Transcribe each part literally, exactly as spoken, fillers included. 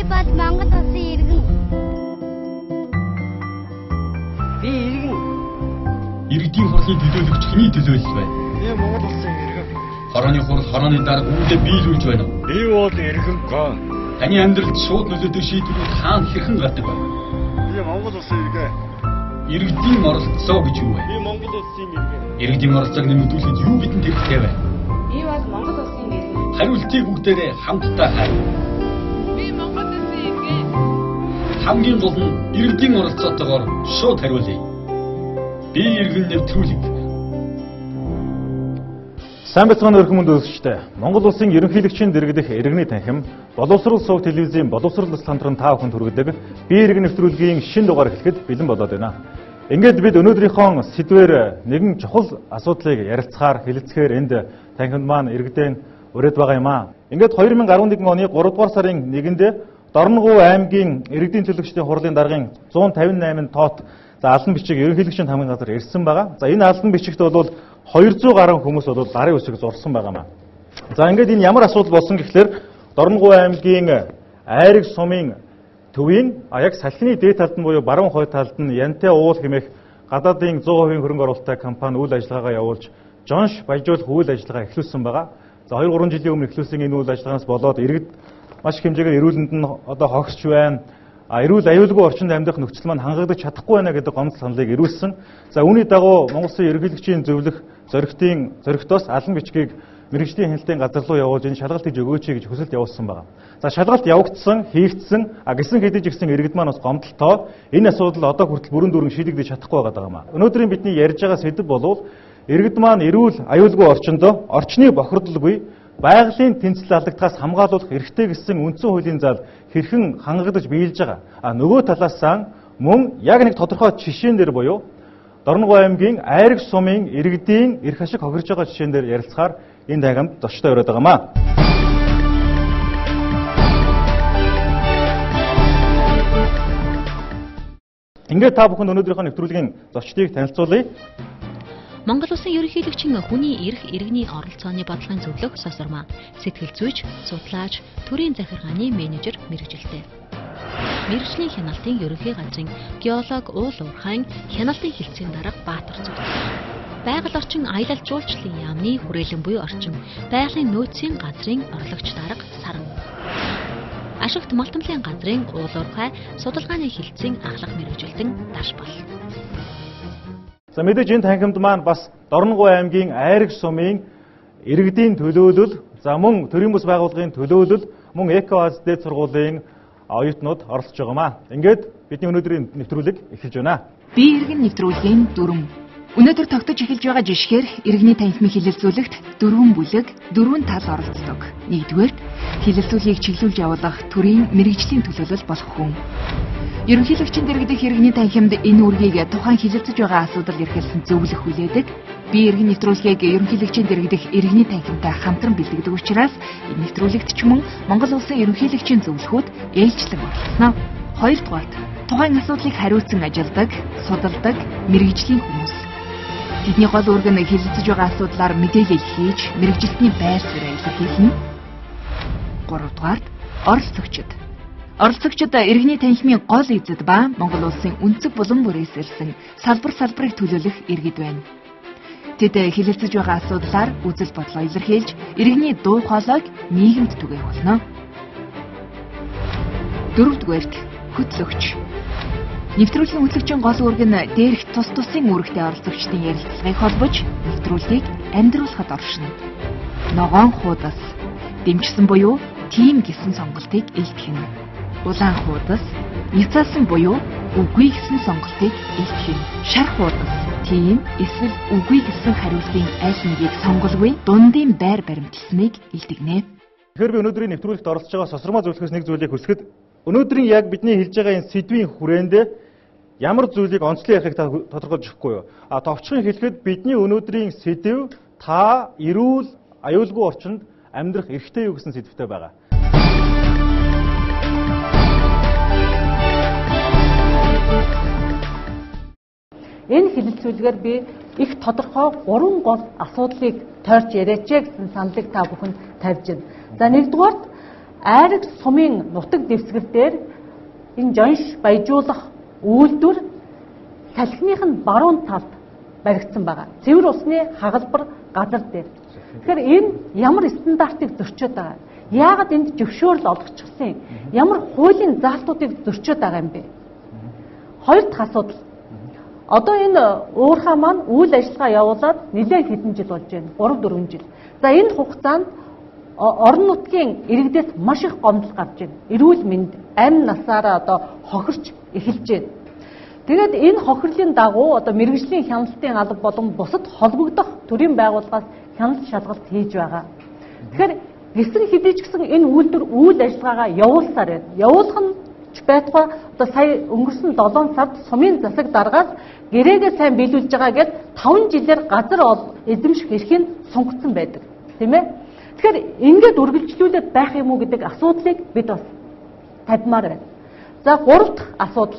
бод Монгол улсын иргэн. Би иргэн. Иргэдийн хурлын төлөөлөгч хэний төлөөлөл вэ? Би Монгол улсын иргэн. Хорооны хурл хорооны дарга үүдээ биелүүлж байна уу? Би бол иргэн гон. Таны амьдралд шууд нөлөөтэй шийдвэрүүд хаана хэрхэн гардаг вэ? Би Монгол улсын иргэн. Иргэдийн оролцоо гэж юу вэ? Би Монгол улсын иргэн. Иргэдийн оролцоог нэмэгдүүлэхэд юу гэдэн хэрэгтэй вэ? Би бол Монгол улсын иргэн. Хариултыг бүгдээрээ хамтдаа хайр. Би Монгол улсын иргэн. Хамгийн гол нь иргэдийн оролцоотойгоор шууд хариулъя. Би иргэн нэвтрүүлэг. Сайн бацгааны өргөн мэнд үзэгчдээ Монгол улсын ерөнхийлөгчийн дэргэдэх иргэний танхим боловсрол сувг телевизийн боловсрол засал хамтран та бүхэнд хүргэдэг би иргэн нэвтрүүлгийн шинэ дугаар эхлэхэд бэлэн болоод байна. Ингээд бид өнөөдрийнхөө сэдвээр нэгэн чухал асуудлыг ярилцахаар хэлэлцэхээр энд танхимд маань иргэдэн урьд байгаа юм аа. Ингээд две тысячи арван нэгэн оны гурав дугаар сарын нэгэнд Дорногов аймгийн иргэдийн төлөөлөгчдийн хурлын даргын one fifty-eight тоот за алан бичиг ерөнхийлөгчийн хамгийн газар ирсэн байгаа. За энэ алан бичигт бол two hundred гаруй хүмүүс бол гарын үсэг зурсан байгаамаа. За ингээд энэ ямар асуудал болсон гэхлээр Дорногов аймгийн Айраг сумын төвийн а яг салхины дээд талд нь буюу баруун хойд талд нь Янтай уул хэмээх гадаадын one hundred percent хөрөнгө оруулалттай компани үйл ажиллагаагаа явуулж Жонш баяжуулах үйл ажиллагаа эхлүүлсэн байгаа. За two three жилийн өмнө эхлүүлсэн энэ үйл ажиллагаанаас болоод иргэд маш их хэмжээгээр эрүүлэнд нь одоо хогсч байна. А эрүүл аюулгүй орчинд амьдрах нөхцөл маань хангагдаж чадахгүй байна гэдэг гомдол саналыг ирүүлсэн. За үүний дагуу Монгол Улсын ерөнхийлөгчийн зөвлөх зоригтын зоригтоос алан бичгийг мэрэгжлийн хяналтын газар руу явуулж энэ шалгалтыг өгөөч гэж хүсэлт явуулсан байна. За шалгалт явагдсан, хийгдсэн, а гисэн хэдэж гисэн иргэд маань бас гомдолтой энэ асуудал одоо хүртэл бүрэн дүүрэн шийдэгдэж чадахгүй байгаа юм. Өнөөдрийн бидний ярьж байгаа сэдэв бол иргэд маань эрүүл аюулгүй орчиндөө орчны бохирдолгүй байгалийн тэнцэл алдагдахаас хамгаалуулах эрхтэй гэсэн үндсэн хуулийн зал хэрхэн хангагдаж биелж байгаа. А нөгөө талаас мөн яг нэг тодорхой жишээн дээр буюу Дорногов аймгийн Айраг сумын иргэдийн эрх ашиг хохирж байгаа жишээн дээр ярилцахаар энэ тайгамд зочтой өрөөд байгаамаа. Ингээд та бүхэн өнөөдрийнхөө нэвтрүүлгийн зочдыг танилцуулъя. Монгол Улсын ерөнхийлөгчийн хүний эрх иргэний оролцооны бодлогын зөвлөх Сосормаа, сэтгэл зүйч, судлаач, төрийн захиргааны менежер мэргэжилтэй. Мэргэжлийн хяналтын ерөнхий газрын геолог Уул Уурхайн хяналтын хэлтсийн дарга Баатар зүг. Байгаль орчин аялал жуулчлалын яамны хүрээлэн буюу орчин байгалийн нөөцийн газрын орлогч дарга Саран. Ашигт малтамлын газрын Уул Уурхай судалгааны хэлтсийн ахлах мэргэжилтэн Дашбал. За мэдээж энэ танхимд маань бас Дорногов аймгийн Айраг сумын иргэдийн төлөөлөл, за мөн төрийн бүс байгууллагын төлөөлөл, мөн Экоаз дээд сургуулийн оюутнууд оролцож байгаамаа. Ингээд бидний өнөөдрийн нэвтрүүлэг эхэлж байна. Би иргэн нэвтрүүлгийн дүрм. Өнөөдөр тогтож эхэлж байгаа жишгээр иргэний танхимыг хилэлцүүлэхт дөрвөн бүлэг, дөрвөн тал оролцдог. Нэгдүгээрт хилэлцүүлгийг чиглүүлж явуулах төрийн мэргэжлийн төлөөлөл болох хүн. Ерөнхийлөгчийн дэргэдэх иргэний танхимд энэ үргийг тухайн хилэлцэж байгаа асуудал эрхэлсэн зөвлөх хүлээдэг. Би иргэн нэвтрүүлгийг ерөнхийлөгчийн дэргэдэх иргэний танхимтай хамтран бэлтгэдэг учраас энэ нэвтрүүлэгт ч мөн Монгол Улсын ерөнхийлөгчийн зөвлөхүүд ээлжлэн оролцсноо. Хоёрдугаарт тухайн асуудлыг хариуцсан ажилдаг, судалдаг мэргэжлийн хүмүүс. Тэдний гол үүрэг нь хилэлцэж байгаа асуудлаар мэдээлэл хийж, мэргэжилтний байр суурь илэрхийлнэ. Гуравдугаарт оролцогчид. Оролцогчид иргэний танхимын гол эзэд ба Монгол Улсын өнцөг булан бүрээс ирсэн салбар салбарыг төлөөлөх иргэд байна. Тэд хилэлцэж байгаа асуудлаар үзэл бодлоо илэрхийлж, иргэний дуу хоолойг нийгэмд түгээх болно. Дөрөвдүгээрт хөтлөгч. Нэвтрүүлгийн хөтлөгчийн гол үүрэг нь дээрх тус тусын үүрэгтэй оролцогчдын ярилцлагыг холбож, нэвтрүүлгийг амьдруулахад оршино. Ногоон хуудас. Дэмжсэн буюу тим гэсэн сонголтыг илтгэнэ. Улаан хуудас, няцаасан буюу үгүй гэсэн сонголтыг илтгэнэ. Шар хуудас, тийм эсвэл үгүй гэсэн хариултын аль нэгийг сонголгүй дундын байр баримтлсныг илтгэнэ. Тэгэхээр би өнөөдрийн нэвтрүүлэгт оролцож байгаа Сосормаа зөвлөхөөс нэг зүйлийг хүсэхэд өнөөдрийн яг бидний хэлж байгаа энэ сэдвийн хүрээнд ямар зүйлийг онцлог ярихыг та тодорхойлж өгөхгүй юу? А товчхон хэлэхэд бидний өнөөдрийн сэдв та эрүүл аюулгүй орчинд амьдрах эрхтэй юу гэсэн сэдвтэй байгаа. Энэ хилэлцүүлгээр би их тодорхой гурван гол асуудлыг тойрч яриач гэсэн саналыг та бүхэнд тавьж байна. За нэгдүгээрт айраг сумын нутаг дэвсгэр дээр энэ жонш баяжуулах үйлдвэр салхиных нь баруун талд баригдсан байгаа. Цэвэр усны хагалбар газар дээр. Тэгэхээр энэ ямар стандартыг зөрчөөд байгаа? Яагаад энд зөвшөөрөл олгочихсон юм? Ямар хуулийн заалтуудыг зөрчөөд байгаа юм бэ? Хоёр дахь асуудал. Одоо энэ уурхай маань үйл ажиллагаа явуулаад нэлээд хэдэн жил болж байна. гурав дөрвөн жил. За энэ хугацаанд орон нутгийн иргэдээс маш их гомдол гарч байна. Эрүүл мэнд, амь насаараа одоо хохирч эхэлж байна. Тэгээд энэ хохирлын дагуу одоо мэрэгжлийн хяналтын алба болон бусад холбогдох төрийн байгууллагаас хяналт шалгалт хийж байгаа. Тэгэхээр хэсэг хэдий ч гэсэн энэ үйлдвэр үйл ажиллагаагаа явуулсаар байна. Явуулах нь байтугай одоо сая өнгөрсөн долоон сард сумын засаг даргаас гэрээгээ сайн биелүүлж байгаа гэд таван жилээр газар эзэмших эрхийг сунгацсан байдаг. Тийм ээ? Тэгэхээр ингээд үргэлжлүүлээд байх юм уу гэдэг асуудлыг бид бас тавьмаар байна. За гурав дахь асуудал.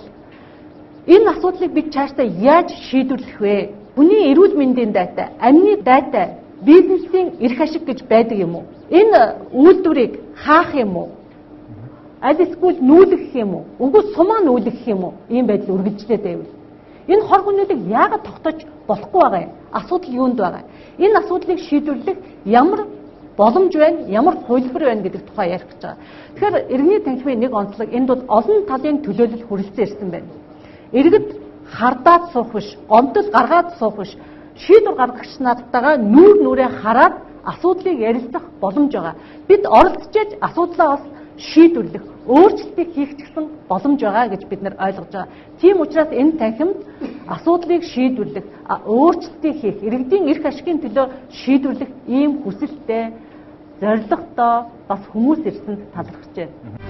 Энэ асуудлыг бид цаашдаа яаж шийдвэрлэх вэ? Хүний эрүүл мэндийн дайтай, амны дайтай, бизнесийн эрх ашиг гэж байдаг юм уу? Энэ үйлдвэрийг хаах юм уу? Аль эсвэл нүүлгэх юм уу? Үгүй сумаа нүүлгэх юм уу? Ийм байдал үргэлжлээд байвал. Энэ хор хүнүүдийг яагаад тогтоож болохгүй байгаа юм? Асуудал юунд байгаа? Энэ асуудлыг шийдвэрлэх ямар боломж байна, ямар хувилбар байна гэдэг тухай ярих гэж байгаа. Тэгэхээр иргэний танхимын нэг онцлог энд бол олон талын төлөөлөл хүрэлцэн ирсэн байна. Иргэд хардаад суух биш, гомдол гаргаад суух биш, шийдвэр гаргагч нартайгаа нүүр нүрээ хараад асуудлыг ярилцах боломж байгаа. Бид оролцож асуудлаа бас шийдвэрлэх, өөрчлөлтийг хийх гэсэн боломж байгаа гэж бид нар ойлгож байгаа. Тийм учраас энэ танхимд асуудлыг шийдвэрлэх, өөрчлөлтийг хийх, иргэдийн эрх ашигын төлөө шийдвэрлэх ийм хүсэлтэй, зорилготой бас хүмүүс ирсэнд талархжээ.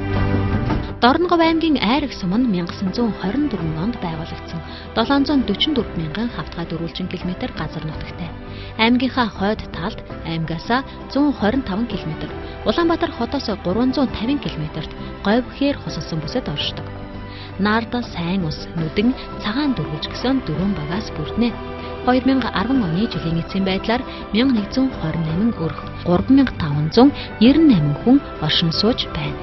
Дорногов аймгийн Айраг сум нь мянга санаа зуун хорин дөрвөн онд байгуулагдсан долоон зуун дөрвөн дөрвөн мянган хавтгай дөрвөлжин километр газар нутагтай. Аймгийнхаа хойд талд аймгаасаа зуун хорин таван километр, Улаанбаатар хотоос гурван зуун тавин километрт говьхээр хосолсон бүсэд оршдог. Наарда сайн ус, нүдэн, цагаан дөрвөж гэсэн дөрвөн багаас бүрднэ. хоёр мянга арван оны жилийн эцсийн байдлаар мянга нэг зуун хорин найман өрх, гурван мянга таван зуун найман найман хүн оршин сууж байна.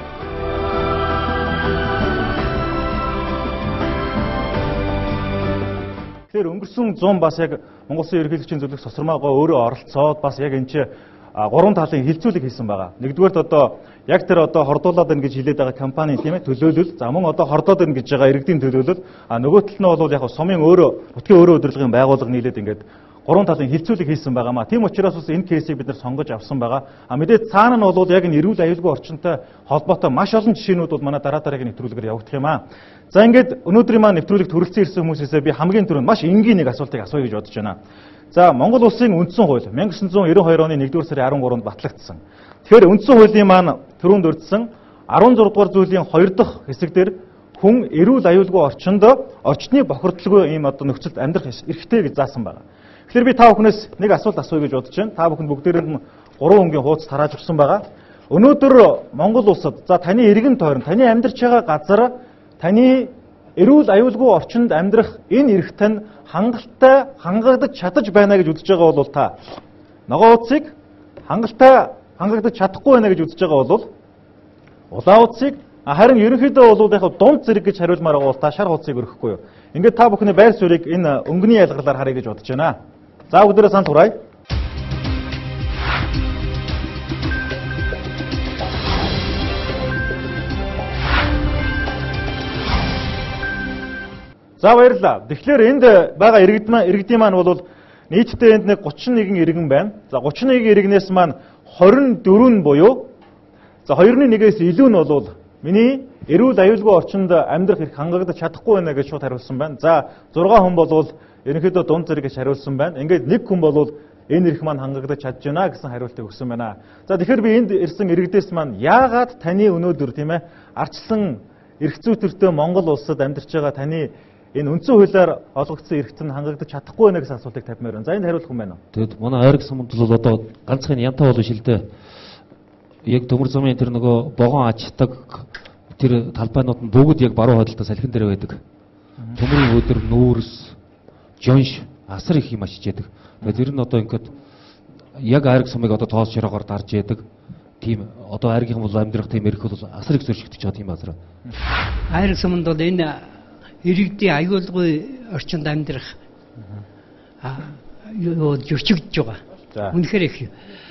Тэгэхээр өнгөрсөн зуун бас яг Монгол Улсын ерөнхийлөгчийн зөвлөх Сосромоогоо өөрөө оролцоод бас яг энэ чинь гурван талын хилцүүлэг хийсэн байгаа. Нэгдүгээрт одоо яг тэр одоо хордуулаад байна гэж хэлээд байгаа компани тийм ээ төлөөлөл, за мөн одоо хордоод байна гэж байгаа иргэдийн төлөөлөл, а нөгөө талд нь бол яг сумын өөрөө нутгийн өөрөө удирдлагын байгууллага нийлээд ингээд гурван талын хилцүүлэг хийсэн байгаамаа. Тийм учраас бас энэ кейсийг бид нар сонгож авсан байгаа. А мэдээд цаана нь бол яг энэ эрүүл аюулгүй орчинтой холбоотой маш олон жишээнүүд бол манай дараа дараагийн нэвтрүүлгээр явагдах юм аа. За ингээд өнөөдрийн маань нэвтрүүлэгт хүрэлцэн ирсэн хүмүүсээсээ би хамгийн түрүүнд маш энгийн нэг асуултыг асууя гэж бодож байна. За Монгол Улсын үндсэн хууль мянга девятьсот девяносто хоёр оны нэгдүгээр сарын арван гурванд батлагдсан. Тэгэхээр үндсэн хуулийн маань түрүүнд урьдсан арван зургаадугаар зүйлийн хоёр дахь хэсэгдэр хүн эрүүл аюулгүй орчинд орчны бохирдолгүй ийм одоо нөхцөлд амьдрах эрхтэй гэж заасан байна. Тэгэхээр би та бүхнээс нэг асуулт асууя гэж бодож байна. Та бүхэн бүгдээрээ нь гурван өнгийн хуудас тарааж өгсөн байгаа. Өнөөдөр Монгол улсад за таны иргэн тойрон, таны амьдарч байгаа газар, таны эрүүл аюулгүй орчинд амьдрах энэ эрхт нь хангалттай хангагдаж чадаж байна гэж үзэж байгаа бол та ногоон утсыг хангалттай хангагдаж чадахгүй байна гэж үзэж байгаа бол улаан утсыг харин ерөнхийдөө бол яг дунд зэрэг гэж хариулмаар байгаа бол та шар хуудсыг өргөхгүй юу. Ингээд та бүхний байр суурийг энэ өнгөний ялгарлаар харъя гэж бодож байна. За бүгдээрээ сан турай. За баярлалаа. Тэгэхээр энд байгаа иргэд маань иргэдийн маань бол нийтдээ энд нэг гучин нэгэн иргэн байна. За гучин нэгэн иргэнээс маань хорин дөрвөн буюу за хоёрын нэгээс илүү нь бол миний эрүүл аюулгүй орчинд амьдрах эрх хангагдаж чадахгүй байна гэж шууд хариулсан байна. За зургаан хүн бол ерөнхийдөө дунд зэрэг гэж хариулсан байна. Ингээд нэг хүн бол энэ эрх маань хангагдаж чадж байна гэсэн хариултыг өгсөн байна. За тэгэхээр би энд ирсэн иргэдээс маань яагаад таны өнөөдөр тийм ээ арчсан эрх зүйтертэй Монгол улсад амьдарч байгаа таны энэ үндсэн хуулиар олгогдсон эрхт нь хангагдаж чадахгүй байна гэсэн асуултыг тавьмаар байна. За энд хариулах хүн байна уу? Тэгэд манай Айраг сумд бол одоо ганцхан янтаа болов шилдэ. Яг төмөр замын тэр нөгөө богоон ачдаг тэр талбайнууд нь бүгд яг баруун хойдолтой салхин дээр байдаг. Төмөрийн өдөр нүүрс, жонш, асар их юм ачиж яадаг. Тэгээд тэр нь одоо ингээд яг Айраг сумыг одоо тоос шороогоор дарж яадаг. тийм одоо айргийнхан бол амьдрах тийм эрх бол асар их зөрчигдөж байгаа тийм азар. Айраг суманд бол энэ иргэдийн аюулгүй орчинд амьдрах аа юу зөрчигдөж байгаа. Үнэхээр их.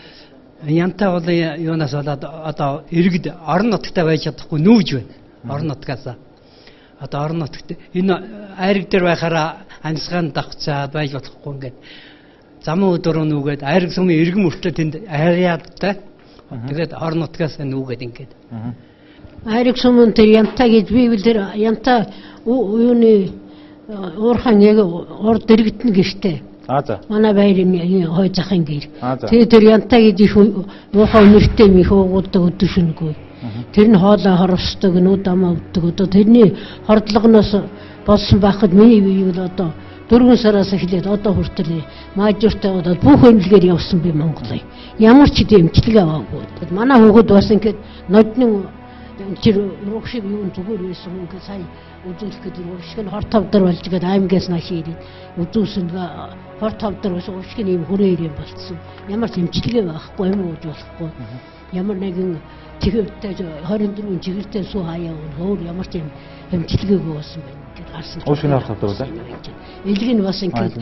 Янтаа бол юунаас болоод одоо иргэд орон нутагтаа байж чадахгүй нүүж байна. Орон нутгаас. Одоо орон нутагт энэ айраг дээр байхаараа амьсгаан давхцаад байж болохгүй ингээд замун өдрөө нүгээд айраг сумын иргэн мөртлөө тэнд хайряадтай. Тэгээд орон нутгаас нүгээд ингээд. Айраг сумын тэр янтаа гэж бивл тэр янтаа юуны уурхан яг урд дэрэгдэн гэртээ. Аа за. Манай байрын хой захын гэр. Тэгээ тэр янтаа гэж их муухай өнөртэй мих уугуулдаг өдөр шөнөгүй. Тэр нь хоолой хорвсдаг, нүд амаа өвдөг. Одоо тэрний хордлогоноос болсон байхад миний бие бол одоо дөрвөн сараас эхлээд одоо хүртэл маажуртай удаад бүх эмнэлгээр явсан би Монголыг. Ямар ч дэмжлэг аваагүй. Манай хүүхэд бас ингээд нодны тэр рухшиг юун зүгээр байсан ингээд сайн үзүүлэх гэдэг рухшиг нь хор тавдар болж гээд аймгаас нааш ирээд үзүүлсэн хор тавдар бас рухшиг нь юм хүрээ ирэм болцсон. Ямар ч дэмжлэг байхгүй юм ууж болохгүй. Ямар нэгэн чигэртэй хорин дөрвөн чигэртэй суу хаяа өөр ямар ч юм хэмжлэгээгүй болсон байна. Ингээд гарсан. Уушгины хор тавдар уу? Элэг нь бас ингээд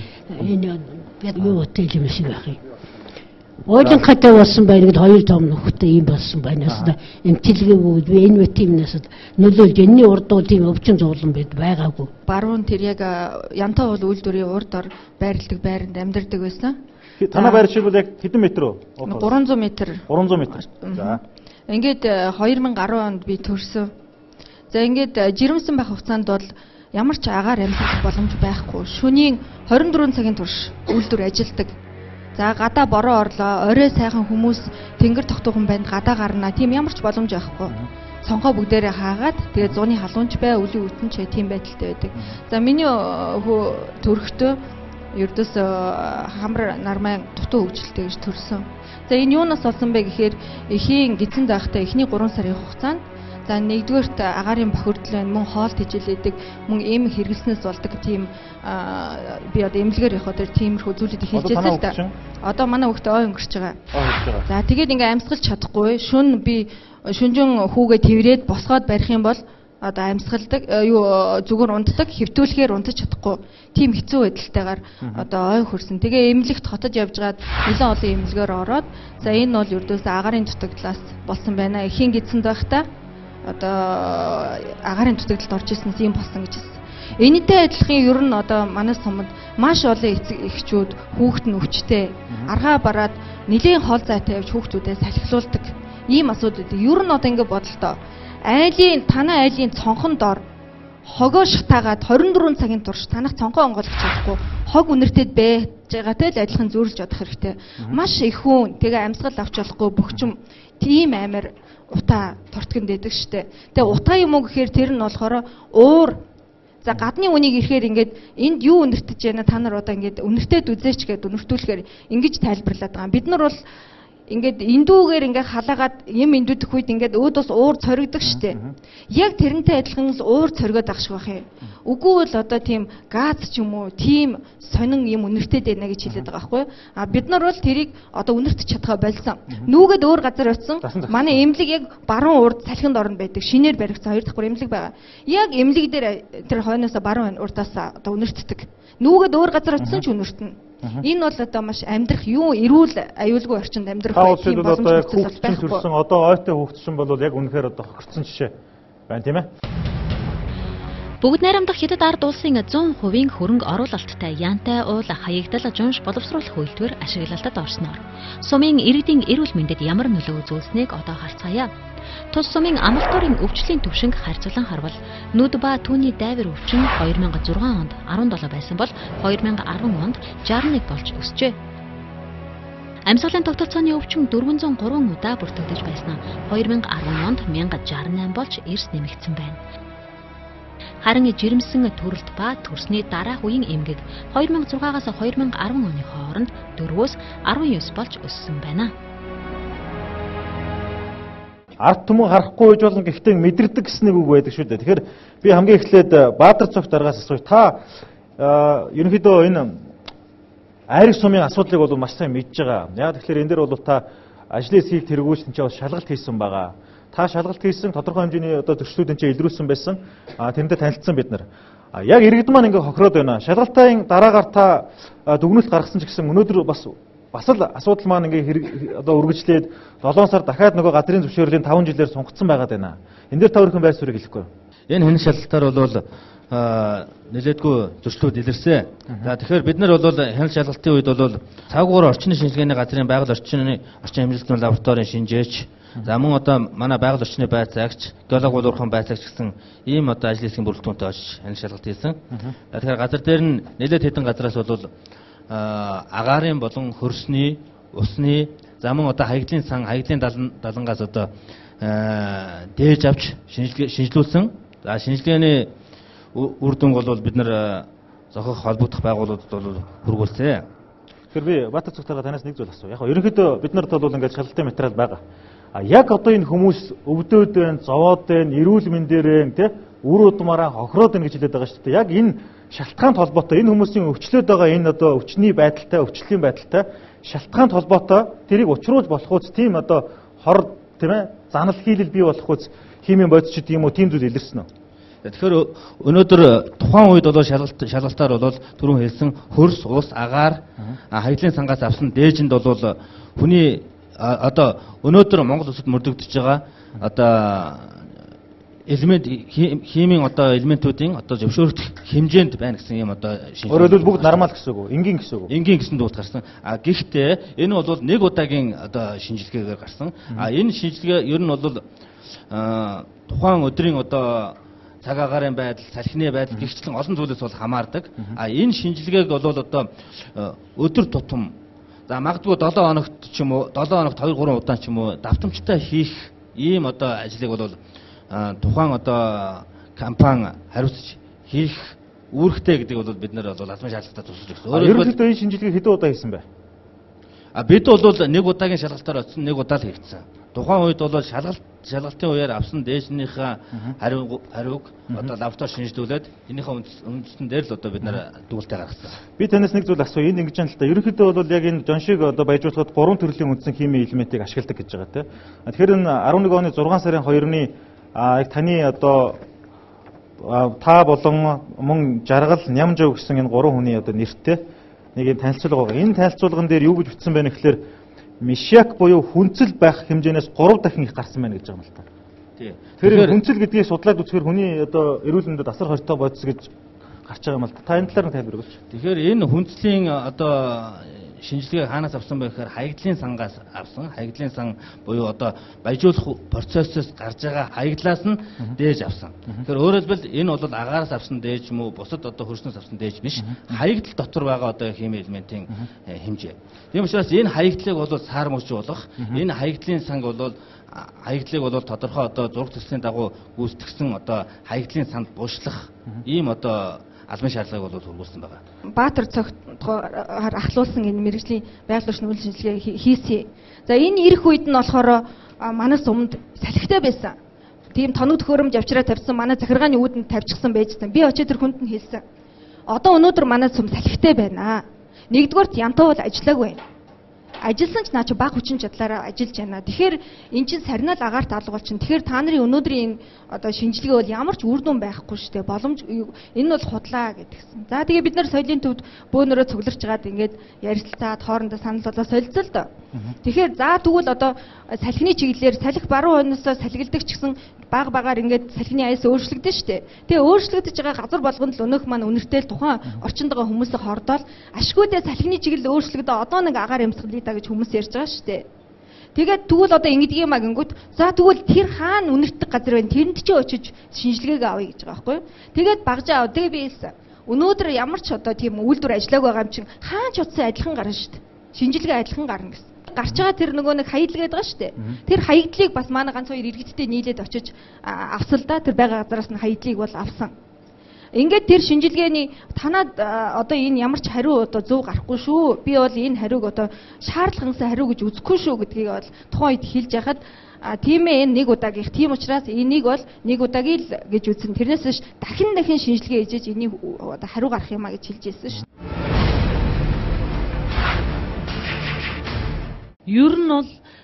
энэ юу hotel юм шиг байх юм. Ойлонхатай болсон байна гэд хоёр том нөхөдтэй юм болсон байнаас эмчилгээгүй би энэ витаминаас нөлөөлж энэний урдуу тийм өвчин зуулан байд байгаагүй. Баруун тэр яг янтаа бол үйлдвэрийн урд ор байрладаг байранд амьдардаг байсан. Танай байр шиг бол яг хэдэн метр үү? гурван зуун метр. гурван зуун метр. За. Ингээд хоёр мянга гаруй онд би төрсөн. За ингээд жирэмсэн байх хугацаанд бол ямар ч агаар амьсгах боломж байхгүй. Шөнийн хорин дөрвөн цагийн турш үйлдвэр ажилдаг. За гадаа бороо орлоо, орой сайхан хүмүүс тэнгэр тогтоохон банд гадаа гарнаа. Тийм ямар ч боломж байхгүй. Цонхоо бүгдээрээ хаагаад тэгээ зууны халуунч бай, үлийн үтэнч тийм байдалтай байдаг. За миний хөө төрхтөө ердөөс хамар нармайн дутуу хөгжилтэй гэж төрсөн. За энэ юунаас болсон бэ гэхээр эхийн гидсэн заахтай эхний гурван сарын хугацаанд за нэгдүгээрт агаарын бохирдол байна, мөн хоол тэжээлэдэг, мөн эм хэрэглэснээс болдог тийм би одоо эмнэлгээр явах одоо тиймэрхүү зүйлүүд хийжсэн л да. Одоо манай хүүхдээ ой өнгөрч байгаа. За тэгээд ингээ амьсгалж чадахгүй. Шүн би шүнжин хүүгээ тэрврээд босгоод барих юм бол одоо амьсгалдаг юу зүгээр унтдаг, хэвтүүлэхээр унтаж чадахгүй. Тийм хэцүү байдалтайгаар одоо ой хөрсөн. Тэгээ эмнэлэгт хотод явжгаад нэлээд олон эмнэлгээр ороод за энэ бол ердөөсөө агаарын дутагдлаас болсон байна. Эхийн гидсэнд байхдаа одоо агаарын дутагдлалд орж ирсэнээс юм болсон гэж хэлсэн. Энэтэй адилхан ер нь одоо манай сумд маш олон эцэг эхчүүд хүүхэд нь өвчтэй аргаа бараад нэлийн хоол зайтай явж хүүхдүүдэд салхилуулдаг. Ийм асуудал. Ер нь одоо ингэ бодлоо. Айлын танай айлын цонхон дор хогоо шатаагаад хорин дөрвөн цагийн турш танах цонхоо онгойлгох чадахгүй хог үнэртэд байж байгаатай л адилхан зөөрлж бодох хэрэгтэй. Маш их хүн тэгээ амьсгал авч болохгүй бөхчм тийм амар утаа тортгонд байдаг штэ. Тэгээ утаа юм уу гэхээр тэр нь болохоор уур за гадны үнийг ирэхээр ингээд энд юу үнэртэж байна та нар одоо ингээд үнэртэд үзээч гэдээ үнэртүүлэхээр ингэж тайлбарлаад байгаа. Бид нар бол ингээд эндүүгээр ингээд халаагаад юм эндүүдэх үед ингээд өөд бас уур цоригддаг штэ. Яг тэрнтэй адилхан л уур цоригод ах шиг байх юм. Үгүй бол одоо тийм газ ч юм уу тийм сонин юм үнэртэд байна гэж хэлээд байгаа байхгүй. А бид нар бол тэрийг одоо үнэртэж чадхаа болсон. Нүүгээд өөр газар очсон. Манай эмнэлэг яг баруун урд салхинд орно байдаг. Шинээр баригдсан хоёр дахь бүр эмнэлэг байгаа. Яг эмнэлэг дээр тэр хойноос баруун урдаас одоо үнэртдэг. Нүүгээд өөр газар очсон ч үнэртэнэ. Энэ бол одоо маш амьдрах юу эрүүл аюулгүй орчинд амьдрах тийм боломж төрсөн одоо ойтой хөвгтсөн бол яг үнэхээр одоо хохирцсон жишээ байна тийм ээ. Бүгд найрамдах хятад ард улсын зуун хувийн хөрөнгө оруулалттай янтай уул хаягдал жунш боловсруулах үйлдвэр ашиглалтад орсноор сумын иргэдийн эрүүл мэндэд ямар нөлөө үзүүлснийг одоо харцгаая. Тус сумын амлалтурын өвчлийн төвшинг харьцуулан харвал нүд ба түүний дайвар өвчин хоёр мянга зургаан онд арван долоо байсан бол хоёр мянга арван онд жаахан нэг болж өсчээ. Амьсгалын тогтолцооны өвчин дөрвөн зуун гурван удаа бүртгэгдэж байснаа хоёр мянга арван онд мянга жаахан найм болж эрс нэмэгдсэн байна. Харин жирэмсэн төрөлт ба төрсний дараах үеийн эмгэг хоёр мянга зургаагаас хоёр мянга арван оны хооронд дөрвөөс арван девс болж өссөн байна. Ард түмэн харахгүй байж болно гэхдээ мэдэрдэг гэснийг үг байдаг шүү дээ. Тэгэхээр би хамгийн эхлээд Баатар цогт аргаас асууя. Та ерөнхийдөө энэ айраг сумын асуудлыг бол маш сайн мэдж байгаа. Яг тэгэхээр энэ дээр бол та ажлын эсхийг тэргүүлж тэнцээ бас шалгалт хийсэн байгаа. Та шалгалт хийсэн тодорхой хэмжээний одоо төслүүд тэнцээ илрүүлсэн байсан. А тэрэндээ танилцсан бид нар. А яг иргэд маань ингээ хохироод байна. Шалгалтын дараагаар та дүгнэлт гаргасан ч гэсэн өнөөдөр бас бас л асуудал маань ингээ одоо үргэлжлээд долоон сар дахиад нөгөө газрын зөвшөөрлийн таван жилээр сунгацсан байгаад байна. Энэ дээр та өөрийнхөө байр суурийг хэлэхгүй. Энэ хянах шалгалтаар бол нэлээдгүй зөрчлүүд илэрсэн. За тэгэхээр бид нар бол хяналт шалгалтын үед бол цаагуур орчны шинжилгээний газрын байгаль орчны орчин амжилтны лабораторийн шинжээч, за мөн одоо манай байгаль орчны байцаагч, геолог боловсролын байцаагч гэсэн ийм одоо ажлын хэсгийн бүрэлдэхүүнтэй очиж хяналт шалгалт хийсэн. За тэгэхээр газар дээр нь нэлээд хэдэн газраас бол агаарын болон хөрсний, усны, за мөн одоо хаягдлын сан, хаягдлын далангаас одоо дээж авч шинжилүүлсэн. За шинжилгээний үр дүн бол бид нар зохих холбогдох байгууллагууд бол хургуулсан. Тэгэхээр би Баатар цогтойгоо танаас нэг зүйл асуу. Яг нь ерөнхийдөө бид нарт бол ингээд шалгалтын материал байгаа. А яг одоо энэ хүмүүс өвдөд байна, зовоод байна, эрүүл мэндээр тий үр удмаараа хохироод байна гэж хэлээд байгаа шүү дээ. Яг энэ шалтгаанд холбоотой энэ хүмүүсийн өвчлөөд байгаа энэ одоо өвчний байдалтай, өвчлөлийн байдалтай шалтгаанд холбоотой тэрийг учруулж болох үс тийм одоо хор тийм ээ занал хийлэл бий болох үс химийн бодис ч гэдэг юм уу тийм зүйл илэрсэн үү? Тэгэхээр өнөөдөр тухайн үед бол шалгалт шалгалтаар бол түрүүн хэлсэн хөрс, ус, агаар, хаягдлын сангаас авсан дээжинд бол хүний одоо өнөөдөр Монгол улсад мөрдөгдөж байгаа одоо элемент химийн одоо элементүүдийн одоо зөвшөөрөх хэмжээнд байна гэсэн юм одоо шинжилгээ. Өөрөөр хэлбэл бүгд нормал гэсэн үг үү? Энгийн гэсэн үг үү? Энгийн гэсэн дууд гарсан. А гэхдээ энэ бол нэг удаагийн одоо шинжилгээгээр гарсан. А энэ шинжилгээ ер нь бол тухайн өдрийн одоо цаг агаарын байдал, салхины байдал гихчлэн олон зүйлээс бол хамаардаг. А энэ шинжилгээг бол одоо өдөр тутам за магадгүй долоо хоногт ч юм уу, долоо хоногт хоёр гурван удаа ч юм уу давтамжтай хийх ийм одоо ажлыг бол тухайн одоо компани хариуцж хийх үүрэгтэй гэдэг бол бид нар бол албан шаардлагатай тусалж өгсөн. Ерөнхийдөө энэ шинжилгээг хэдэн удаа хийсэн бэ? А бид бол нэг удаагийн шалгалтаар очсон, нэг удаа л хийгдсэн. Тухайн үед бол шалгалт шалгалтын үеэр авсан дээшнийхээ хариу хариуг одоо лаборатори шинжилүүлээд энийхээ үндэстэн дээр л одоо бид нар дүүлтэй гаргасан. Би танаас нэг зүйл асуу. Энд ингэж байна л та. Ерөнхийдөө бол яг энэ жоншиг одоо баяжуулахад гурван төрлийн үндсэн химийн элементийг ашигладаг гэж байгаа тийм. Тэгэхээр энэ арван нэг оны зургаан сарын хоёрны яг таны одоо та болон мөн жаргал нямжав гэсэн энэ гурван хүний одоо нэртэй нэг юм танилцуулга байгаа. Энэ танилцуулган дээр юу гэж бичсэн байна гэхээр мишяк буюу хүнцэл байх хэмжээнээс гурав дахин их гарсан байна гэж байгаа юм л та. Тий. Тэгэхээр хүнцэл гэдгийг судлаад үзэхээр хүний одоо эрүүл мэндэд асар хортой бодис гэж гарч байгаа юм л та. Та энэ талаар нь тайлбар өгөөч. Тэгэхээр энэ хүнцлийн одоо шинжилгээ хаанаас авсан бэ гэхээр хаягдлын сангаас авсан. Хаягдлын сан буюу одоо баяжуулах процессоос гарч байгаа хаягдлаас нь дээж авсан. Тэгэхээр өөрөөр хэлбэл энэ бол агаараас авсан дээж юм уу, бусад одоо хөрснөөс авсан дээж биш. Хаягдл дотор байгаа одоо химийн элементийн хэмжээ. Тийм учраас энэ хаягдлыг бол саар мөчүүлэх, энэ хаягдлын санг бол хаягдлыг бол тодорхой одоо зураг төслийн дагуу гүйцэтгсэн одоо хаягдлын санд буушлах ийм одоо албан шаардлагыг бол хургуулсан байгаа. Баатар цогтгоор ахлуулсан энэ мэрэгжлийн байгаль орчны үйл шинжилгээ хийсэн. За энэ ирэх үед нь болохоор манаас өмнөд салхитай байсан. Тийм тоног төхөөрөмж авчраа тавьсан манай захиргааны үүдэнд тавьчихсан байжсан. Би очиж тэр хүнд нь хэлсэн. Одоо өнөөдөр манай цум салхитай байна. Нэгдүгээрт янтаа бол ажиллаагүй. Ажилласан ч наа чи баг хүчин чадлаараа ажиллаж байна. Тэгэхээр эн чинь сарниал агаарт алга бол чинь. Тэгэхээр та нарын өнөөдрийн одоо шинжилгээ бол ямар ч үр дүн байхгүй шүү дээ. Боломж энэ бол худлаа гэдгсэн. За тэгээ бид нар соёлын төвд бөөнөрөө цугларч гаад ингээд ярилцаад хоорондоо санал болоо солилцол доо. Тэгэхээр за тэгвэл одоо салхины чиглэлээр салхи баруун хойноосоо салгилдаг ч гэсэн баг багаар ингээд салхины аяс өөрчлөгдөн шүү дээ. Тэгээ өөрчлөгдөж байгаа газар болгонд л өнөөх маань үнэртэй л тухайн орчинд байгаа хүмүүсээ хордоол ашгүйдээ салхины чиглэл өөрчлөгдөө одоо нэг агаар амьсгалыг гэж хүмүүс ярьж байгаа шүү дээ. Тэгээд тэгвэл одоо ингэдэг юм а гингүүт за тэгвэл тэр хаана үнэртэг газар байна тэрэнд ч очиж шинжилгээг авъя гэж байгаа байхгүй юу. Тэгээд багжаа ав. Тэгээ би хэлсэн. Өнөөдөр ямар ч одоо тийм үйлдвэр ажиллааг байгаа юм чинь хаан ч утсан адилхан гарна шүү дээ. Шинжилгээ адилхан гарна гэсэн. Гарч байгаа тэр нөгөө нэг хаягдл гэдэг байгаа шүү дээ. Тэр хаягдлыг бас манай ганц хоёр иргэдтэй нийлээд очиж авсал да тэр байгаа газараас нь хаягдлыг бол авсан. Ингээд тэр шинжилгээний танад одоо энэ ямар ч хариу одоо зөв гарахгүй шүү. Би бол энэ хариуг одоо шаардлагансаа хариу гэж үзэхгүй шүү гэдгийг бол тухайн үед хэлж яхад тийм ээ энэ нэг удаагийнх. Тийм учраас энийг бол нэг удаагийн л гэж үзсэн. Тэрнээс биш дахин дахин шинжилгээ хийж энийг одоо хариу гарах юмаа гэж хэлж ирсэн шүү. Ер нь бол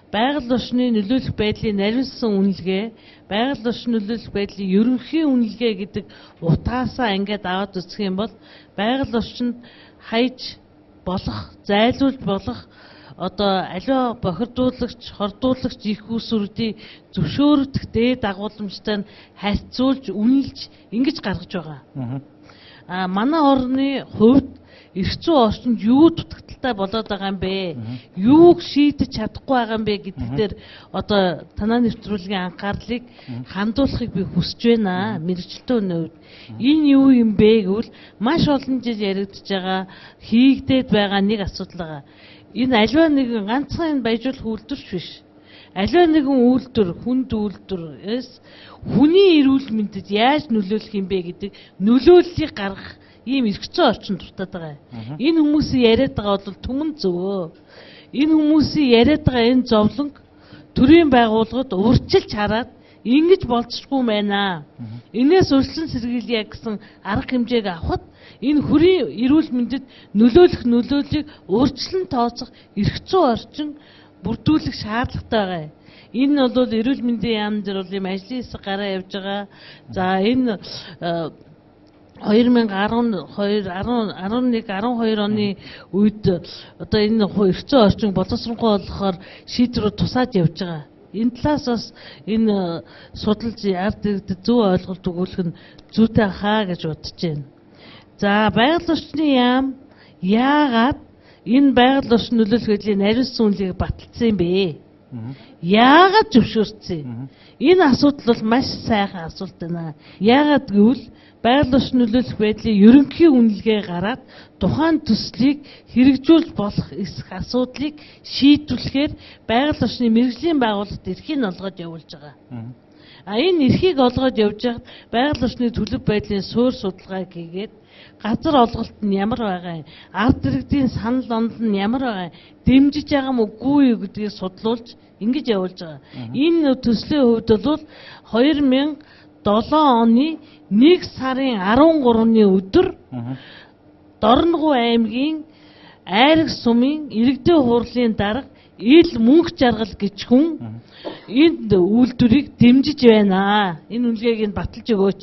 байгаль орчны нөлөөлөх байдлын наривсан үнэлгээ, байгаль орчны нөлөөлөх байдлын ерөнхий үнэлгээ гэдэг утгаасаа ингээд аваад үзэх юм бол байгаль орчинд хайж болох, зайлуулж болох одоо аливаа бохирдуулагч, хордуулагч их усүрдийг зөвшөөрөх дээд дагууламжтай нь хайцуулж, үнэлж ингэж гаргаж байгаа. Аа манай орны хувьд эрх зүйн орчинд юу дутагдaltaй болоод байгаа юм бэ? Юуг шийдэж чадахгүй байгаа юм бэ гэдэг дээр одоо танаа нэвтрүүлгийн анхаарлыг хандуулахыг би хүсэж байна. Мэргэжилтийн хувьд энэ юу юм бэ гэвэл маш олон жил яригдж байгаа, хийгдээд байгаа нэг асуудал байгаа. Энэ аливаа нэгэн ганцхан энэ баяжуулах үйлдвэрч биш. Аливаа нэгэн үйлдвэр, хүнд үйлдвэрээс хүний эрүүл мэндэд яаж нөлөөлөх юм бэ гэдэг нөлөөллийг гаргах ийм эрх зүйн орчин дуртаад байгаа. Энэ хүмүүсийн яриад байгаа бол түмэн зөвөө. Энэ хүмүүсийн яриад байгаа энэ зовлон төрийн байгууллагад урьдчилж хараад ингэж болцсохгүй байна. Энээс урьдчилан сэргийлье гэсэн арга хэмжээг авахд энэ хүрийн эрүүл мэндэд нөлөөлөх нөлөөллийг урьдчилан тооцох эрх зүйн орчин бүрдүүлэх шаардлагатай байгаа. Энэ бол эрүүл мэндийн яам дээр бол юм ажлын хэсэг гараа явж байгаа. За энэ две тысячи он deux, он один, оны үед одоо энэ эрх зүйн орчин боловсронгуй болохоор шийдвэрүүд тусаад явж байгаа. Энэ талаас бас энэ судалж ард иргэдэд зөв ойлголт өгүүлэх нь зүйтэй хаа гэж бодож байна. За байгаль орчны яам яагаад энэ байгаль орчин нөлөөлөх байдлын наривсан үнэлгээг баталсан юм бэ? Яагаад зөвшөөрсөн юм? Энэ асуудал бол маш сайхан асуулт байна. Яагаад гэвэл байгаль орчин нөлөөлөх байдлын ерөнхий үнэлгээ гараад тухайн төслийг хэрэгжүүлж болох эсэх асуудлыг шийдвэрлэхээр байгаль орчны мэргэжлийн байгууллагт эрхийг олгоод явуулж байгаа. А энэ эрхийг олгоод явж байхад байгаль орчны төлөв байдлын суур судалгаа хийгээд газар олголт нь ямар байгаа юм, ард иргэдийн санал онол нь ямар байгаа юм, дэмжиж байгаа юм үгүй юу гэдгийг судлуулж ингэж явуулж байгаа. Энэ төслийн хувьд бол две тысячи seven оны нэг сарын арван гуравны өдөр Дорногов аймгийн Айраг сумын иргэдийн хурлын дарга ил мөнх жаргал гэж хүн энэ үйлдвэрийг дэмжиж байна. Энэ үнэлгээг нь баталж өгөөч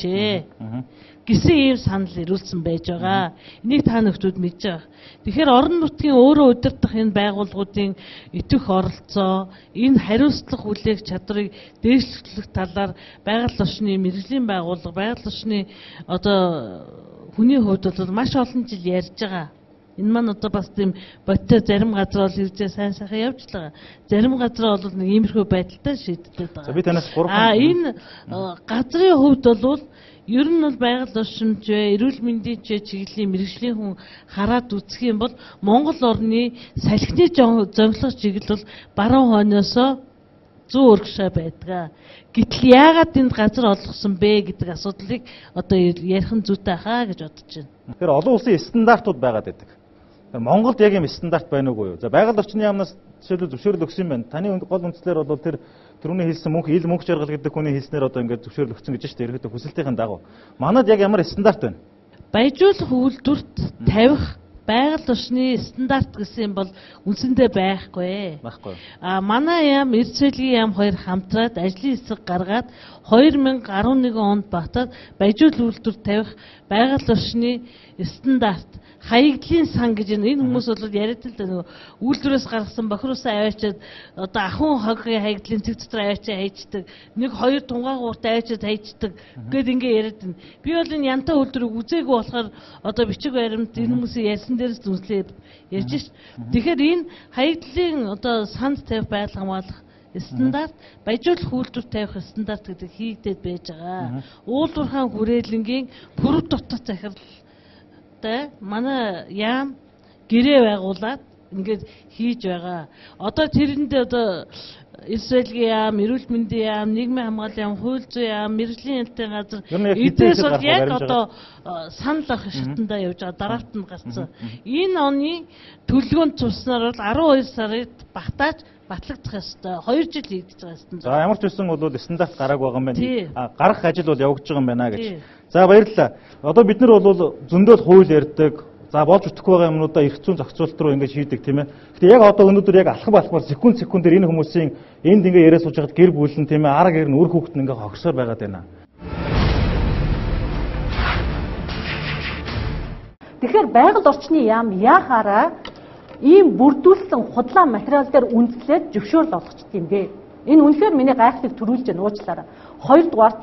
гэсэн ийм санал ирүүлсэн байж байгаа. Энийг та нөхдүүд мэдж байгаа. Тэгэхээр орон нутгийн өөрөө удирдах энэ байгууллагуудын итвэх оролцоо, энэ хариуцлага хүлээх чадрыг дээшлэх талаар байгаль орчны мэргэжлийн байгууллага, байгаль орчны одоо хүний хувьд бол маш олон жил ярьж байгаа. Энэ маань одоо бас тийм бодтой зарим газар бол иржээ сайн сайхан явж л байгаа. Зарим газар бол нэг иймэрхүү байдалтай шийддэг байгаа. За би танаас гурван А энэ газрын хувьд бол ер нь бол байгаль орчимч, эрүүл мэндийн чиглэлийн мэргэжлийн хүн хараад үзэх юм бол Монгол орны салхины зөнхлөх чиглэл бол баруун хойноосоо зүүн өргөшөө байдаг. Гэтэл яагаад энд газар олгосон бэ гэдэг асуудлыг одоо ярих нь зүйтэй хаа гэж бодож байна. Тэгэхээр олон улсын стандартууд байгаад байдаг. Монголд яг юм стандарт байна уугүй юу? За байгаль орчны яамнаас жишээлбэл зөвшөөрөл өгсөн байна. Таны гол үндслээр бол тэр түрүүний хэлсэн мөнх ил мөнх жаргал гэдэг хүний хэлснээр одоо ингээд зөвшөөрөл өгсөн гэж байна шүү дээ. Ерөнхийдөө хүсэлтийн дагуу. Манад яг ямар стандарт байна? Баяжуулах үйлдвэрт тавих байгаль орчны стандарт гэсэн юм бол үндсэндээ байхгүй. Байхгүй. А манай яам Эрдсэлгийн яам хоёр хамтраад ажлын хэсэг гаргаад две тысячи eleven онд багтаад баяжуулах үйлдвэр тавих байгаль орчны стандарт хаягдлын сан гэж энэ хүмүүс бол яриад л да нөгөө үйлдвэрээс гаргасан бохироосоо аваачаад одоо ахын хогийн хаягдлын цэг дотор аваачаа хайчдаг, нэг хоёр тунгаагуурт аваачаад хайчдаг гэд ингээ яриад байна. Би бол энэ янтаа үйлдвэрийг үзээгүй болохоор одоо бичиг баримт энэ хүмүүсийн ярьсан дээрээс дүнслээд ярьж шв. Тэгэхээр энэ хаягдлын одоо санд тавих байдал хамгаалах стандарт, баяжуулах үйлдвэр тавих стандарт гэдэг хийгдээд байж байгаа. Уулуурхаан хүрээлэнгийн пүрэв дотор захирал манай яам гэрээ байгуулад ингээд хийж байгаа. Одоо тэрэндээ одоо Эрдсэлгийн яам, эрүүл мэндийн яам, нийгмийн хамгааллын яам, хууль зүйн яам, мэргэжлийн хэлтийн газар эдгээс бол яг одоо санал авах шатндаа явж байгаа. Дараалт нь гарсан. Энэ оны төлөвлөгөөнд цуснаар бол twelve сард багтааж батлагдах ёстой. хоёр жил хийгдэж байгаа ёстой. За ямар ч үсэн бол стандарт гарааг байгаа юм байна. А гарах ажил бол явагдаж байгаа юм байна гэж. За баярлалаа. Одоо бид нар бол зөндөл хууль ярьдаг. За болж өтөхгүй байгаа юмнуудаа эрх зүйн зохицуулалт руу ингэж хийдэг тийм ээ. Гэтэ яг одоо өнөөдөр яг алхах балхмаар секунд секундээр энэ хүмүүсийн энд ингэ яриа сууж байгаад гэр бүлэн тийм ээ арга гэр нь үр хүүхэд нь ингэ хогсоор байгаад байна. Тэгэхээр байгаль орчны яам яахаараа ийм бүрдүүлсэн худлаа материал дээр үндэслээд зөвшөөрөл олгочт юм бэ? Энэ үнэхээр миний гайхлыг төрүүлж байна уучлаарай. Хоёрдугаарт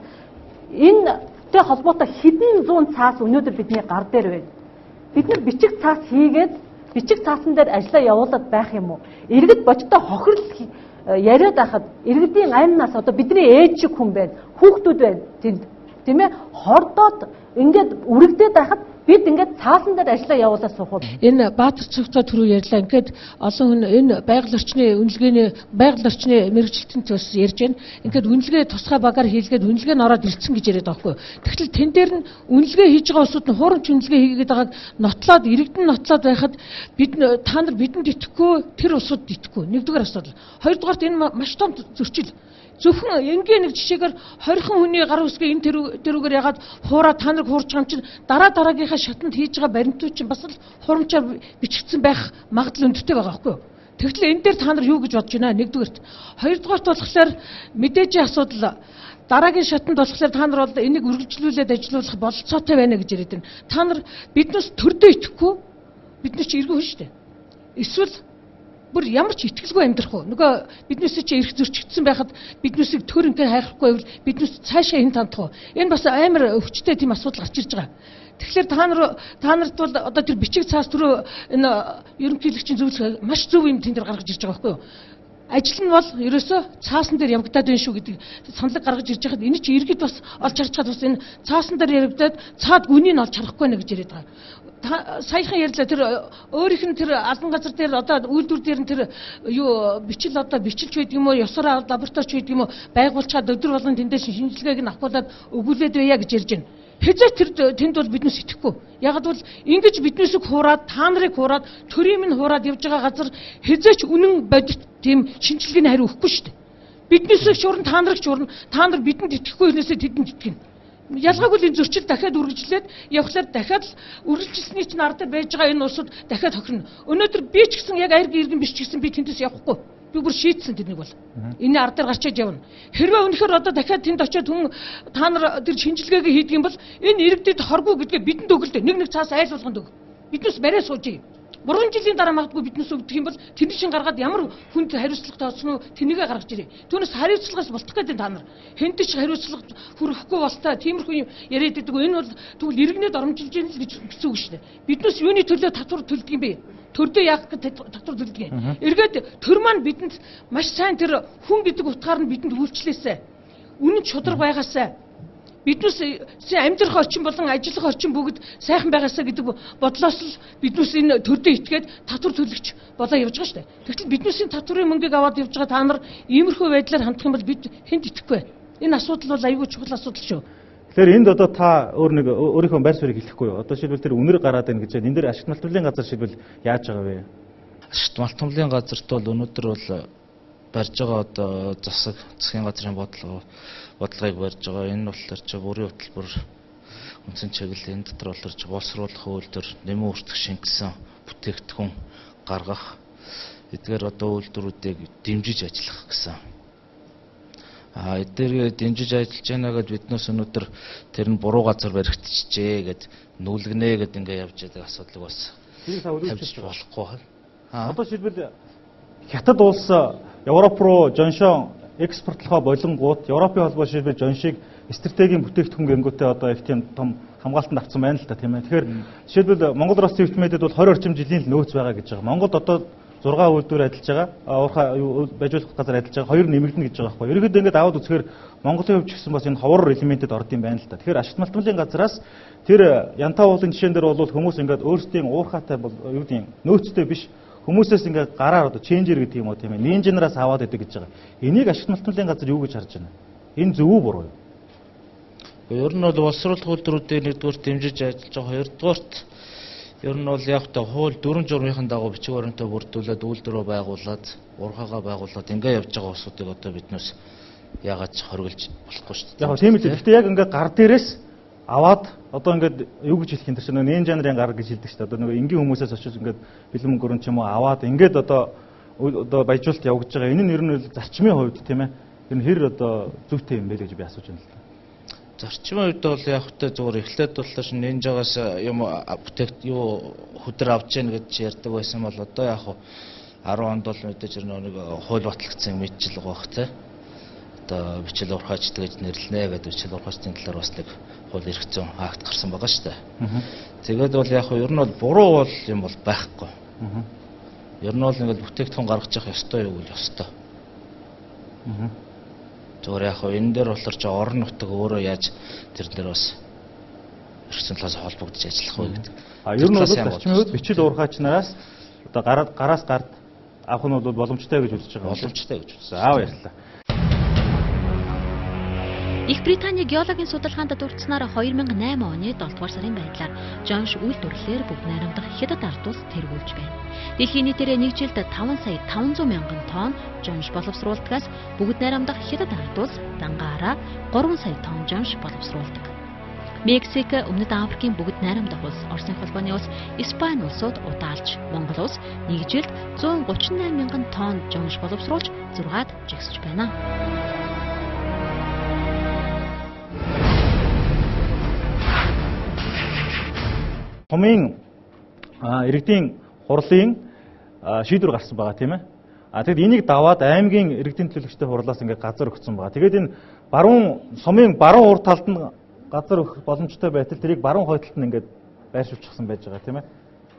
энэтэй холбоотой хэдэн зуун цаас өнөөдөр бидний гар дээр байна. Бид нар бичиг цаас хийгээд бичиг цаасан дээр ажиллаа явуулаад байх юм уу? Иргэд бодтой хохирол яриад байхад иргэдийн аймнаас одоо бидний ээж шиг хүн байна. Хүүхдүүд байна. Тэнд тийм ээ хордоод ингээд үрэгдээд байхад бид ингээд цаасан дээр ажиллаа явуулаад суухад энэ Баатар цогцоо түрүү ярьлаа. Ингээд олон хүн энэ байгаль орчны үнэлгээний байгаль орчны мэрэгчлэлтэн төс ярьж байна. Ингээд үнэлгээ тусгай багаар хийлгээд үнэлгээ нь ороод ирсэн гэж яриад байгаа байхгүй. Тэгтэл тэн дээр нь үнэлгээ хийж байгаа усуд нь хуурамч үнэлгээ хийгээд байгааг нотлоод иргэдэн нотлоод байхад бид та нар бидэнд итгэхгүй тэр усуд итгэхгүй. Нэгдүгээр асуудал. Хоёрдугаарт энэ маш том зөрчил. Зөвхөн энгийн нэг жишээгээр хорхон хүний гар үсгээ энэ тэрүүгээр ягаад хуураа та нарыг хуурч байгаа юм чинь дараа дараагийнхаа шатанд хийж байгаа баримтууд чинь бас л хурамчаар бичигдсэн байх магадлал өндөртэй байгаа байхгүй юу? Тэгвэл энэ дээр та нар юу гэж бодож байна? Нэгдүгээрт. Хоёрдугаарт болохоор мэдээжийн асуудал дараагийн шатанд болохоор та нар бол энийг үргэлжлүүлээд ажилуулах бололцоотой байна гэж яриад байна. Та нар биднээс төрдөө итгэхгүй бидний чи иргэн хүн шүү дээ. Эсвэл бүр ямар ч итгэлгүй амьдрах уу? Нөгөө биднээс чи эрх зөрчигдсөн байхад биднээсийг төр ингээ хайхгүй байвал биднээс цаашаа хэн тандах уу? Энэ бас амар өвчтэй тийм асуудал гарч ирж байгаа. Тэгэхээр та нар та нарт бол одоо тэр бичиг цаас түрүү энэ ерөнхийлөгчийн зөвлөх маш зөв юм тэн дээр гаргаж ирж байгаа байхгүй юу? Ажил нь бол ерөөсөө цаасан дээр явагдаад байна шүү гэдэг саналыг гаргаж ирж байхад энэ чи иргэд бас олж харж чад бас энэ цаасан дээр явагдаад цаад гүнийг олж харахгүй нэ гэж яриад байгаа. Саяхан ярьлаа тэр өөрийнх нь тэр албан газар дээр одоо үйлдвэр дээр нь тэр юу бичил одоо бичилж байдаг юм уу ёсоор лабораторич байдаг юм уу байгуулчаад өдөр болгон тэндээс шинжилгээг нь авахулаад өгүүлээд байя гэж ярьж байна. Хэзээ тэр тэнд бол биднээс итгэхгүй. Яг бол ингэж биднээсээ хуураад та нарыг хуураад төрийн минь хуураад явж байгаа газар хэзээ ч үнэн бодит тийм шинжилгээний хариу өгөхгүй шүү дээ. Биднээсээ шуурн та нарыг шуурн та нар бидэнд итгэхгүй хүнээсээ тэдэнд итгэнэ. Ялгаагүй энэ зөрчил дахиад үргэлжлээд явхлаар дахиад үргэлжилсний чинь ар дээр байж байгаа энэ улсууд дахиад хохирно. Өнөөдөр би ч гэсэн яг айргийн иргэн биш ч гэсэн би тэндээс явахгүй. Би бүр шийдсэн тэднийг бол. Энэ ар дээр гарчаад явна. Хэрвээ өнөхөр одоо дахиад тэнд очиод хүн та нар тэр шинжилгээгээ хийдэг юм бол энэ иргэдэд хоргүй гэдгээ бидэнд өгөл дээ. Нэг нэг цаас айл болгонд өг. Биднээс барай суужээ. Бурхан жилийн дараа магадгүй биднээс өгдөг юм бол тэнд шин гаргаад ямар хүнд хариуцлага тооцсон уу тэнийгээ гаргаж ирээ. Түүнээс хариуцлагаас болтох гэдэг та нар. Хэнд ч хариуцлага хүрэхгүй болтой тиймэрхүү юм яриад байдаг. Энэ бол тэгвэл иргэнэд оромжилж ийм л гэж гэсэн үг шүү дээ. Биднээс юуны төлөө татвар төлдөг юм бэ? Төрдөө яах гэж татвар төлдөг юм. Эргээд төр маань бидэнд маш сайн тэр хүн гэдэг утгаар нь бидэнд үйлчлээсэ. Үнэн чудраг байгаасаа биднээс амьдрах орчин болон ажиллах орчин бүгд сайхан байгаасаа гэдэг бодлоос л биднээс энэ төрдөө итгээд татвар төлөгч болоо явж байгаа шүү дээ. Тэгвэл биднээс татварын мөнгийг аваад явж байгаа та нар иймэрхүү байдлаар хандах юм бол бид хэнд итгэхгүй. Энэ асуудал бол аюулгүй чухал асуудал шүү. Тэгэхээр энд одоо та өөр нэг өөрийнхөө байр суурийг хэлэхгүй юу? Одоо шилбэл тэр үнэр гараад байна гэж энэ дээр ашигт малтмлын газар шилбэл яаж байгаа вэ? Ашигт малтмлын газарт бол өнөөдөр бол барьж байгаа одоо засаг засгийн газрын бодлого бодлогыг барьж байгаа. Энэ болохоор ч бүрийн хөтөлбөр үндсэн чиглэл энэ дотор болорч боловсруулах үйлдвэр нэмэн өөрчлөх шингэсэн бүтээгдэхүүн гаргах эдгээр одоо үйлдвэрүүдийг дэмжиж ажиллах гэсэн. А эдгээр дэмжиж ажиллаж байна гэдээ биднээс өнөөдөр тэр нь буруу газар баригдчихжээ гэд нүүлгэнэ гэд ингээ явж байгаа асуудлыг бас тавьж болохгүй. Одоо шилбэл хятад улс Европ руу жоншоо экспортлохоо болонгууд Европын холбоо шилбэл жоншийг стратегийн бүтээгдэхүүн гингүүтээ одоо их тийм том хамгаалтанд авсан байна л да тийм ээ. Тэгэхээр жишээлбэл Монгол Рос Твитмэдэд бол двадцать орчим жилийн л нөөц байгаа гэж байгаа. Монголд одоо зургаан үйлдвэр ажиллаж байгаа. Уурхай байжуулах газар ажиллаж байгаа. Хоёр нэмэгдэнэ гэж байгаа байхгүй. Ерөнхийдөө ингэж аваад үзэхээр Монголын хувьд ч гэсэн бас энэ ховор элементэд орд юм байна л да. Тэгэхээр ашигт малтмлын газраас тэр янтаа уулын жишээн дээр бол хүмүүс ингэж өөрсдийн уурхайтай бол юу гэдэг нөөцтэй биш хүмүүсээс ингээд гараар одоо ченжер гэдэг юм уу тийм ээ. Нинженераас аваад идэг гэж байгаа. Энийг ашигт малтмлын газар юу гэж харж байна? Энэ зөв үү буруу юу? Ер нь бол боловсруулах үйлдвэрүүдийг нэгдүгээр дэмжиж ажиллаж байгаа. Хоёрдугаарт ер нь бол яг та хууль дөрвөн журмынхаа дагуу бичиг баримтаа бүрдүүлээд үйлдвэрөө байгуулад, уурхайгаа байгуулад ингээ явж байгаа усуудыг одоо биднээс яагаад ч хоригдж болохгүй шүү дээ. Яг тийм үү. Гэхдээ яг ингээ гар дээрээс аваад одоо ингээд юу гэж хэлэх юм тэр чинь нэн жанрын гар гэж хэлдэг шүү дээ. Одоо нөгөө энгийн хүмүүсээс очиж ингээд бэлэн мөнгөрөн ч юм уу аваад ингээд одоо одоо баяжуулалт явагдаж байгаа. Энэ нь ер нь зарчмын хувьд тийм ээ. Тэр нь хэр одоо зүйтэй юм бэ гэж би асууж байна л да. Зарчмын үед бол яг хөтэ зүгээр эхлээд боллоо шин нэнжагаас юм бүтээгт юу хөдөр авч яах гэж ярьдаг байсан бол одоо яг арван онд бол мэдээж нэг хууль батлагдсан мэдчил байгаа бох те. Одоо бичил урхаачд гэж нэрлэнэ гэдэг бичил урхаачдын талаар бас нэг хууль эрх зүйн акт гарсан байгаа шүү дээ. Тэгээд бол яг ер нь бол буруу бол юм бол байхгүй. Ер нь бол ингээд бүтээгдэхүүн гаргаж явах ёстой юу гэж ёстой. Зүгээр яг энэ дээр болохоор ч орон нутаг өөрөө яаж тэр дээр бас эрх зүйн талаас холбогдож ажиллах вэ гэдэг. А ер нь бол зарчмын үед бичил урхаачнараас одоо гараас гард авах нь бол боломжтой гэж үзэж байгаа. Боломжтой гэж үзсэн. Аа баярлалаа. Их Британий геологийн судалгаанд дурдсанаар хоёр мянга и найман оны долдугаар сарын байдлаар Джонш үйлдвэрлэлээр бүгд найрамдах хятад ард улс тэргүүлж байна. Дэлхийн нийтээр нэг жилд таван сая таван зуун мянган тонн Джонш боловсруулдагаас бүгд найрамдах хятад ард улс дангаараа гурван сая тонн Джонш боловсруулдаг. Мексик, Өмнөд Африкийн бүгд найрамдах улс, Оросын холбооны улс, Испани улсууд удаалж, Монгол улс нэг жилд зуун гучин найман мянган тонн Джонш боловсруулж зургаад жигсэж байна. Томын иргэдийн хурлын шийдвэр гарсан байгаа тийм ээ. А тэгэд энийг даваад аймгийн иргэдийн төлөөлөгчтэй хурлаас ингээд газар өгсөн байгаа. Тэгээд энэ баруун сумын баруун урд талд нь газар өгөх боломжтой байтал тэрийг баруун хойд талд нь ингээд байршуулчихсан байж байгаа тийм ээ.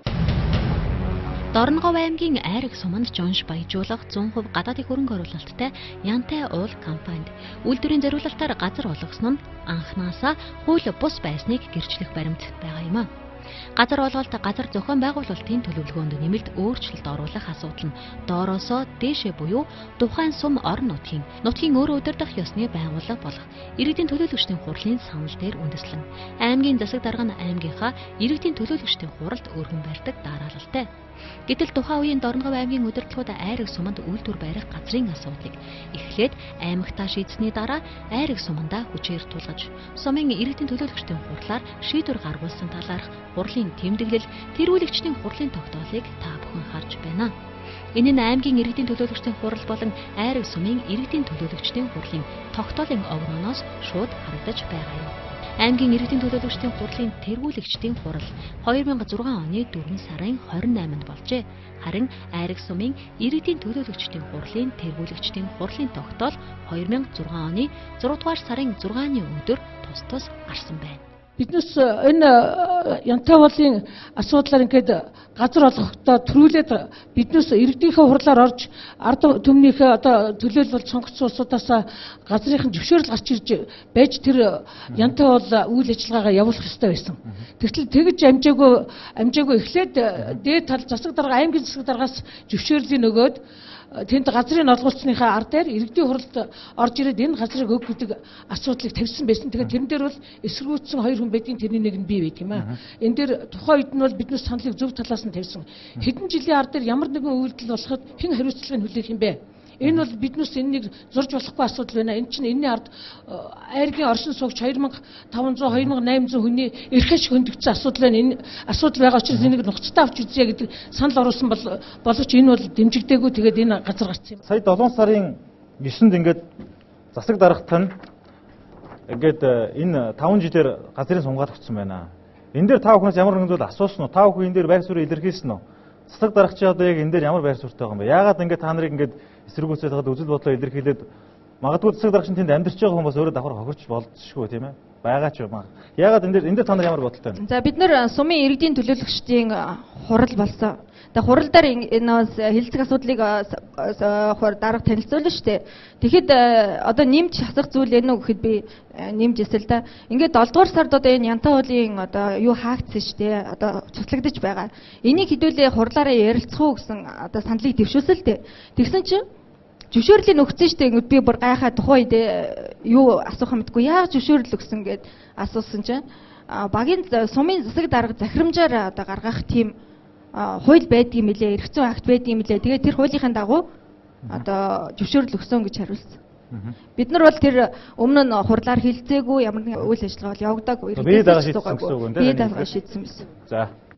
Дорногов аймгийн Айраг суманд Джонш баяжуулах цөөн хувь гадаадын хөрөнгө оруулалттай Янтай уул компанид үйлдвэрийн зориулалтаар газар олгосон нь анхнаасаа хууль бус байсныг гэрчлэх баримт байгаа юм а. Газар олголт газар зохион байгуулалтын төлөвлөгөөнд нэмэлт өөрчлөлт оруулах асуудал нь доороосоо дээшээ буюу тухайн сум орон нутгийн нутгийн өөрөө удирдах ёсны байгууллага болох иргэдийн төлөөлөгчдийн хурлын санал дээр үндэслэн аймгийн засаг дарга нь аймгийнхаа иргэдийн төлөөлөгчдийн хуралд өргөн барьдаг дараалалтай. Гэтэл тухайн үеийн Дорногов аймгийн удирдлагууд Айраг суманд үйлдвэр барих газрын асуудлыг эхлээд аймагтаа шийдсэний дараа Айраг сумандаа хүчээр тулгаж сумын иргэдийн төлөөлөгчдийн хурлаар шийдвэр гаргуулсан талаарх хурлын тэмдэглэл тэргүүлэгчдийн хурлын тогтоолыг та бүхэн харж байна. Энэ нь аймгийн иргэдийн төлөөлөгчдийн хурал болон Айраг сумын иргэдийн төлөөлөгчдийн хурлын тогтоолын огнооноос шууд харагдаж байгаа юм. Аймгийн иргэдийн төлөөлөгчдийн хурлын тэргүүлэгчдийн хурал хоёр мянга и зургаан оны дөрвөн сарын хорин найманд болжээ. Харин Айраг сумын иргэдийн төлөөлөгчдийн хурлын тэргүүлэгчдийн хурлын тогтоол хоёр мянга и зургаан оны зургаан дугаар сарын зургааны өдөр тус тус гарсан байна. Биднес энэ Янтай уулын асуудлаар ингээд газар олгохдоо төрүүлээд биднес иргэдийнхээ хурлаар орж ард түмнийхээ одоо төлөөлөл сонгогдсон улсуудаас газрынхын зөвшөөрөл гарч ирж байж тэр Янтай уул үйл ажиллагаагаа явуулах ёстой байсан. Тэгтэл тэгж амжаагүй амжаагүй эхлээд дээд тал засаг дарга аймгийн засаг даргаас зөвшөөрлийг өгөөд тэнд газрын олгуулсныхаа ар дээр иргэдийн хуралд орж ирээд энэ газрыг өг гэдэг асуудлыг тавьсан байсан. Тэгэхээр тэрэн дээр бол эсэргүүцсэн хоёр хүн байдгийн тэрний нэг нь бий байт юм аа. Энэ дээр тухайн үед нь бол биднээс саналыг зөв талаас нь тавьсан. Хэдэн жилийн ар дээр ямар нэгэн үйлдэл болоход хэн хариуцлагыг хүлээх юм бэ? Энэ бол биднээс энэнийг зурж болохгүй асуудал байна. Энэ чинь энэний ард Айргийн оршин суугч хоёр мянга и таван зуун хоёр мянга и найман зуун хүний эрх ашиг хөндөгдсөн асуудал байна. Энэ асуудал байгаа учраас энийг нухацтай авч үзье гэдэг санал оруулсан бол боловч энэ бол дэмжигдээгүй. Тэгээд энэ газар гарсан юм. Сая долоон сарын девинд ингээд засаг даргат нь ингээд энэ таван жилээр газрын сунгаад өгсөн байна. Энэ дээр та бүхнээс ямар нэгэн зүйл асуусан уу? Та бүхэн энэ дээр байр суурь илэрхийлсэн үү? Засаг даргач одоо яг энэ дээр ямар байр суурьтай байгаа юм бэ? Яагаад ингээд та нарыг ингээд эсэргүүцээд хаад үзэл бодлоо илэрхийлээд магадгүй засаг даргач тэнд амьдарч байгаа хүмүүс өөрөө давхар хохирч болцсохгүй тийм ээ. Байгаа ч юм аа. Яагаад энэ дээр энэ дээр та нар ямар бодолтой байна? За бид нар сумын иргэдийн төлөөлөгчдийн хурал болсон. Тэгээ хурал дээр энэ хэлцэг асуудлыг дарга танилцуулна шүү дээ. Тэгэхэд одоо нэмж хасах зүйл энэ үү гэхэд би нэмж эсэл да. Ингээд долоо дугаар сард одоо энэ Янтай уулын одоо юу хаагдсан шүү дээ. Одоо цуслагдаж байгаа. Энийг хэдүүлээ хурлаараа ярилцах уу гэсэн одоо саналыг дэвшүүлсэн л дээ. Тэгсэн чинь зөвшөөрлийг өгсөн шүү дээ. Ингээд би бүр гайхаа тухайн үед юу асуух юмдгүй яаж зөвшөөрөл өгсөн гэд асуусан чинь багийн сумын засаг дарга захирамжаар одоо гаргах тийм хууль байдгийн мэлээ, эрх зүйн акт байдгийн мэлээ. Тэгээд тэр хуулийнхаа дагуу одоо зөвшөөрөл өгсөн гэж хариулсан. Бид нар бол тэр өмнө нь хурлаар хилцээгүй ямар нэгэн үйл ажиллагаа бол явагдаагүй. Бие дагаа шийдсэн гэсэн үг үү? Бие дагаа шийдсэн байсан. За.